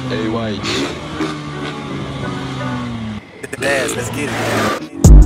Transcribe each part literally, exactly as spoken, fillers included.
Hey, White. Dance, let's get it.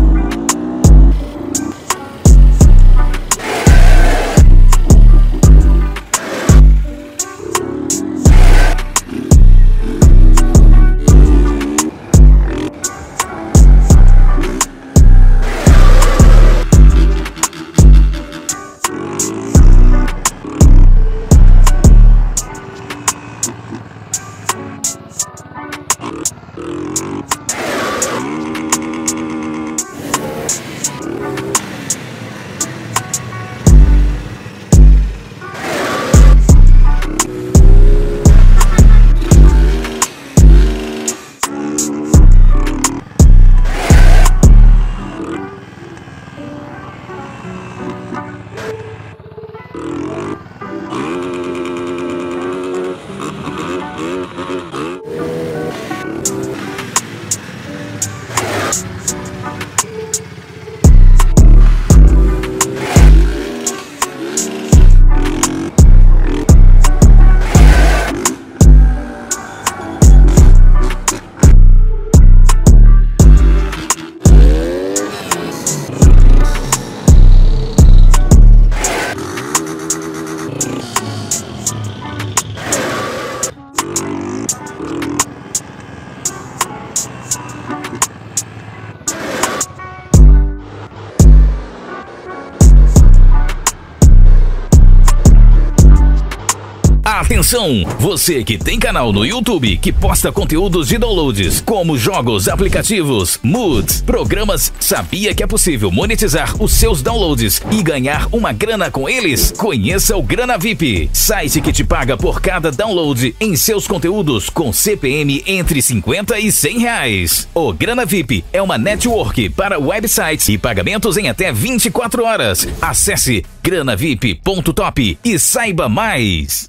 Atenção, você que tem canal no YouTube que posta conteúdos de downloads, como jogos, aplicativos, moods, programas, sabia que é possível monetizar os seus downloads e ganhar uma grana com eles? Conheça o Grana V I P, site que te paga por cada download em seus conteúdos com C P M entre cinquenta e cem reais. O Grana V I P é uma network para websites e pagamentos em até vinte e quatro horas. Acesse grana v i p ponto top e saiba mais.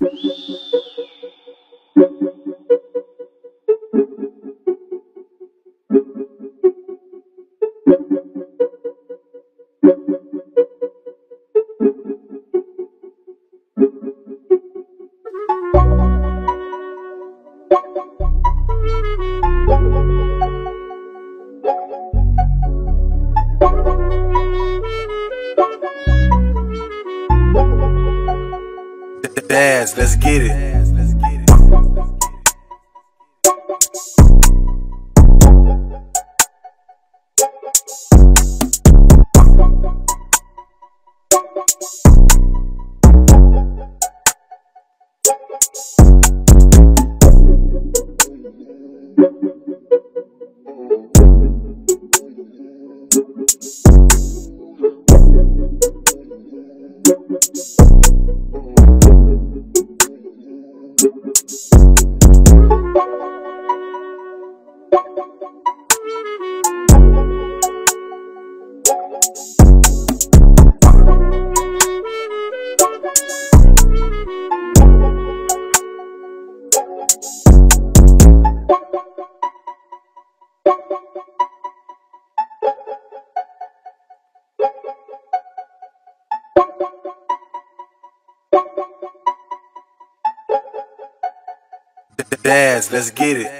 Dance, let's get it. Dance, let's get it.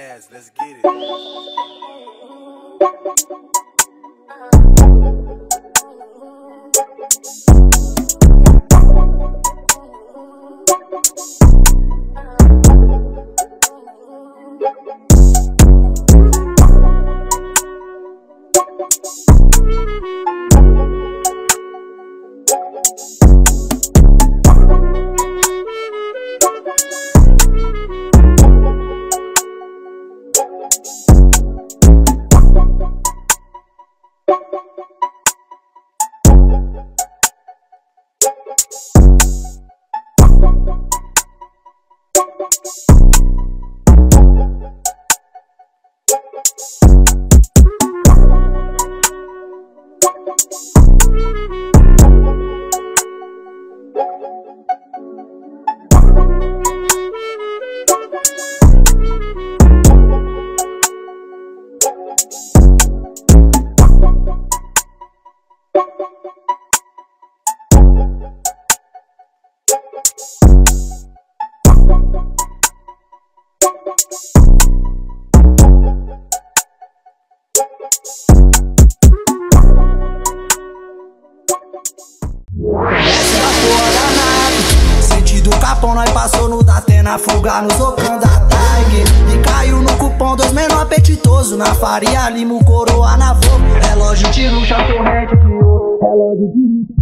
Essa é a porra da nave. Sentido capão, nós passou no Datena, fuga no Zocan da Tiger. E caiu no cupom dos menor apetitoso. Na Faria Lima, o coroa na Vogue. Relógio de luxo, torrente de ouro. Relógio de luxo.